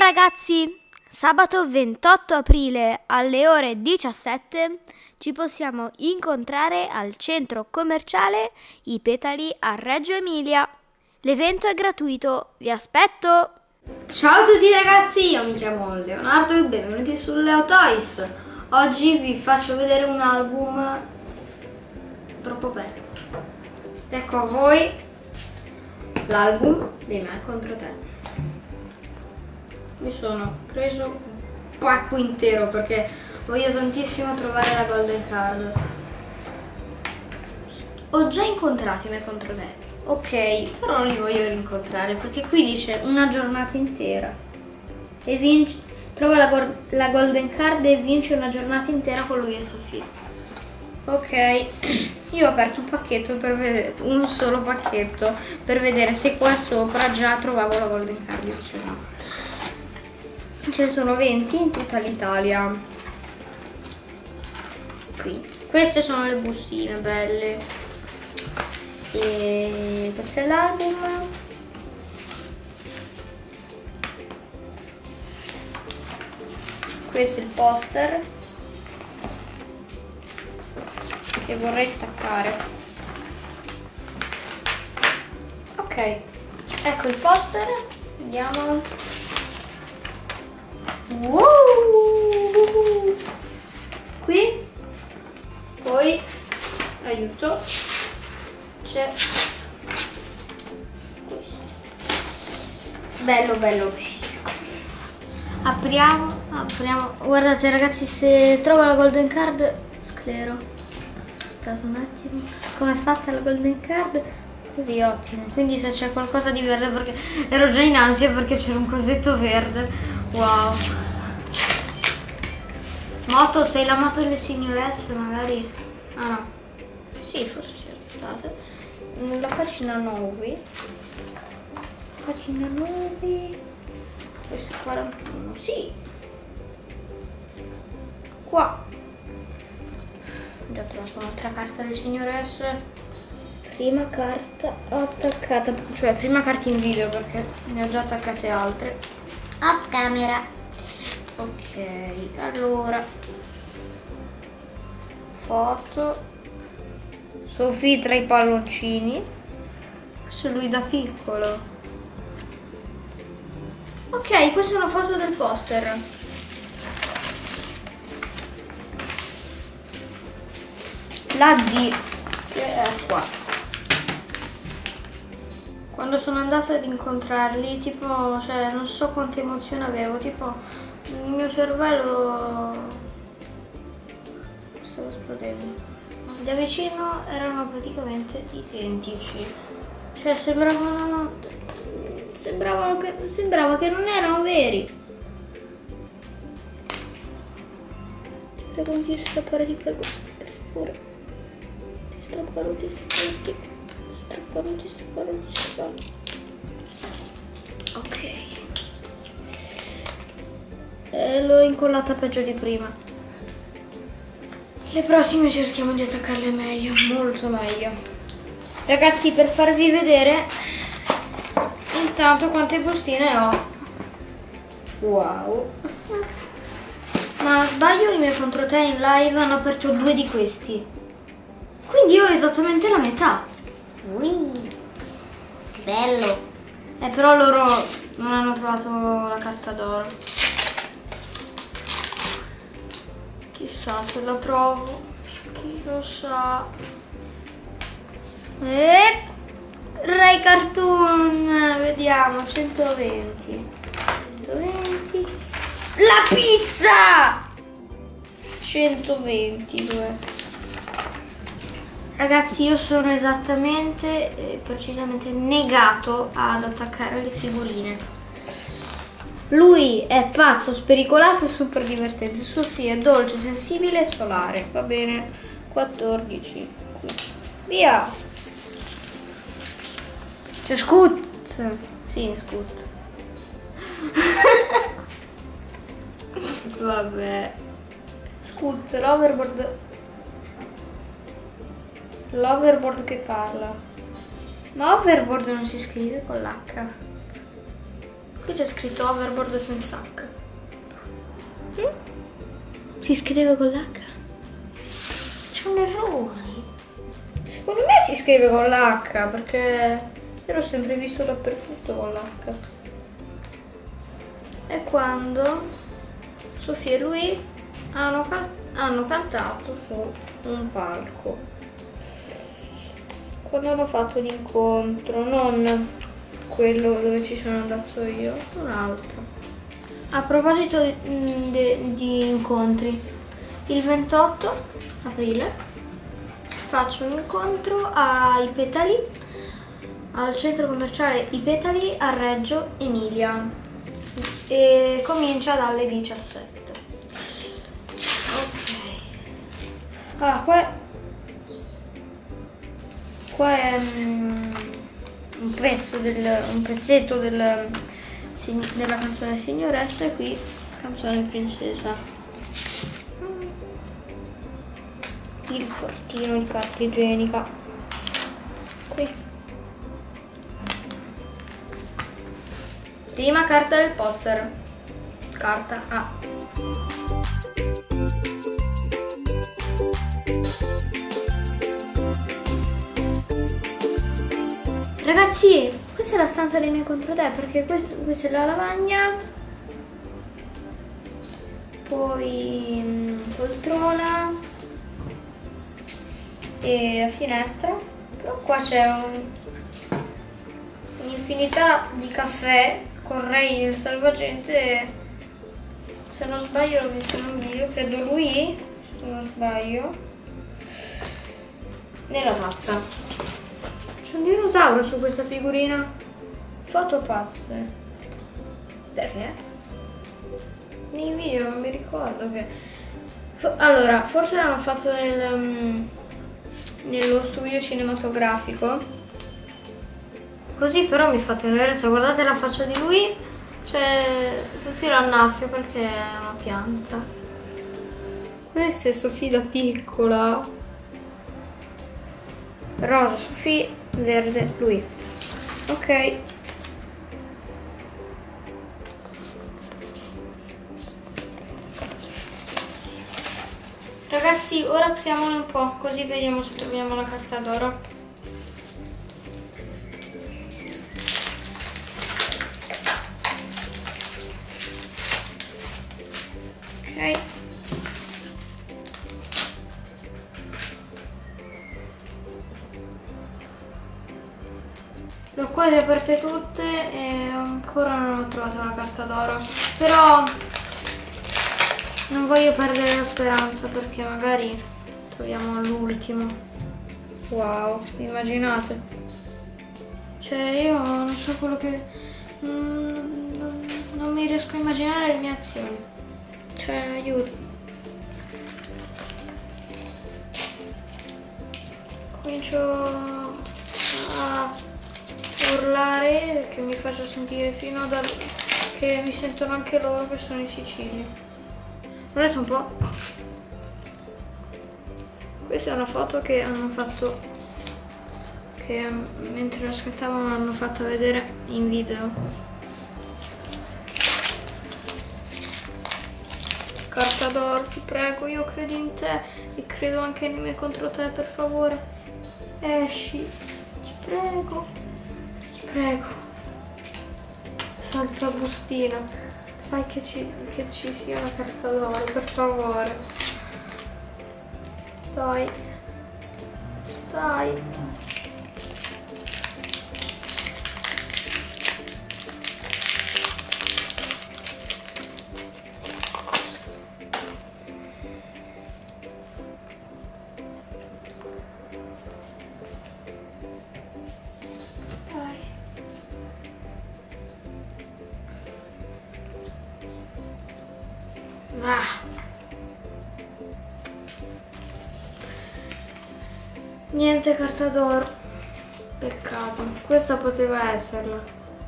ragazzi, sabato 28 aprile alle ore 17 ci possiamo incontrare al centro commerciale I Petali a Reggio Emilia. L'evento è gratuito, vi aspetto! Ciao a tutti ragazzi, io mi chiamo Leonardo e benvenuti su Leo Toys. Oggi vi faccio vedere un album troppo bello. Ecco a voi l'album dei Me contro te. Mi sono preso un pacco intero perché voglio tantissimo trovare la Golden Card. Ho già incontrato i Me contro te, ok, però non li voglio rincontrare perché qui dice una giornata intera e vince, trova la Golden Card e vince una giornata intera con lui e Sofia. Ok, io ho aperto un pacchetto per vedere, un solo pacchetto per vedere se qua sopra già trovavo la Golden Card, invece no. Ce ne sono 20 in tutta l'Italia. Qui. Queste sono le bustine belle. E questo è l'album. Questo è il poster che vorrei staccare. Ok, ecco il poster. Vediamo. Wow! Qui poi aiuto, c'è questo bello bello. Apriamo. Guardate ragazzi, se trovo la Golden Card sclero. Aspettate un attimo, come è fatta la Golden Card? Così, ottimo. Quindi se c'è qualcosa di verde, perché ero già in ansia perché c'era un cosetto verde. Wow. Moto, sei la moto delle signoresse magari? Ah no. Sì, forse sì, aspettate. La pagina 9. Pagina 9. Questo è 41. Sì. Qua. Ho già trovato un'altra carta delle signoresse. Prima carta attaccata. Cioè prima carta in video perché ne ho già attaccate altre. Off camera. Ok, allora foto Sofì tra i palloncini. Questo è lui da piccolo. Ok, questa è una foto del poster. La D che è qua. Quando sono andata ad incontrarli, tipo, cioè, non so quanta emozione avevo, tipo, il mio cervello stava esplodendo. Da vicino erano praticamente identici, cioè sembrava che non erano veri. Ti prego, non ti strappare, ti prego, per favore. Ti strapparo, ok, l'ho incollata peggio di prima. Le prossime cerchiamo di attaccarle meglio, molto meglio. Ragazzi, per farvi vedere intanto quante bustine ho. Wow. Ma sbaglio, i miei contro te in live hanno aperto 2 di questi, quindi io ho esattamente la metà. Ui, bello. Però loro non hanno trovato la carta d'oro. Chissà se la trovo. Chi lo sa. Ray Cartoon. Vediamo, 120. 120. La pizza! 122. Ragazzi, io sono esattamente, precisamente negato ad attaccare le figurine. Lui è pazzo, spericolato e super divertente. Sofia è dolce, sensibile e solare. Va bene, 14. Qui. Via! C'è Scoot. Sì, Scoot. Vabbè. Scoot, l'overboard. L'overboard che parla. Ma overboard non si scrive con l'H. Qui c'è scritto overboard senza H. Si scrive con l'H? C'è un errore. Secondo me si scrive con l'H perché io l'ho sempre visto dappertutto con l'H. E quando Sofia e lui hanno cantato su un palco. Quando hanno fatto l'incontro, non quello dove ci sono andato io, un altro. A proposito di incontri, il 28 aprile faccio un incontro ai Petali, al centro commerciale I Petali a Reggio Emilia e comincia dalle 17. Ok. Ah, qua è un pezzetto della canzone Signoressa e qui canzone Princesa. Il fortino di carta igienica. Qui. Prima carta del poster. Carta A. Ragazzi, questa è la stanza dei miei contro te perché questa è la lavagna, poi poltrona e la finestra, però qua c'è un'infinità di caffè con Ray il salvagente, se non sbaglio l'ho visto in un video, credo lui, se non sbaglio, nella tazza. C'è un dinosauro su questa figurina. Foto pazze. Perché? Nei video non mi ricordo che... Allora, forse l'hanno fatto nello studio cinematografico. Così però mi fa tenerezza. Guardate la faccia di lui. Cioè, Sofia l'annaffio perché è una pianta. Questa è Sofia da piccola. Rosa Sofia, verde lui. Ok. Ragazzi, ora apriamone un po', così vediamo se troviamo la carta d'oro. Ok. Le ho quasi aperte tutte e ancora non ho trovato una carta d'oro, però non voglio perdere la speranza perché magari troviamo all'ultimo. Wow, immaginate? Cioè io non so quello che... non mi riesco a immaginare le mie azioni. Cioè, aiuto. Comincio a urlare che mi faccio sentire fino a che mi sentono anche loro che sono in Sicilia. Guardate un po'. Questa è una foto che hanno fatto, che mentre la scattavano hanno fatto vedere in video. Carta d'oro, ti prego, io credo in te e credo anche nei miei contro te, per favore. Esci, ti prego, ti prego. Santa bustina, fai che ci sia una carta d'oro, per favore. Dai, dai. Ah. Niente carta d'oro. Peccato. Questa poteva esserla.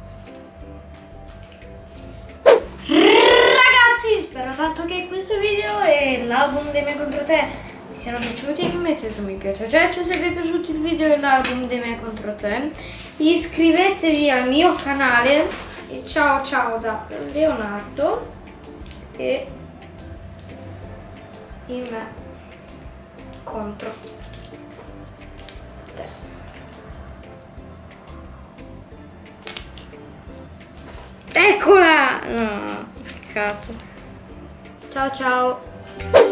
Ragazzi, spero tanto che questo video e l'album dei miei contro te vi siano piaciuti. Mettete un mi piace se vi è piaciuto il video e l'album dei miei contro te. Iscrivetevi al mio canale E ciao ciao da Leonardo e in me contro te. Eccola! No, peccato. Ciao ciao.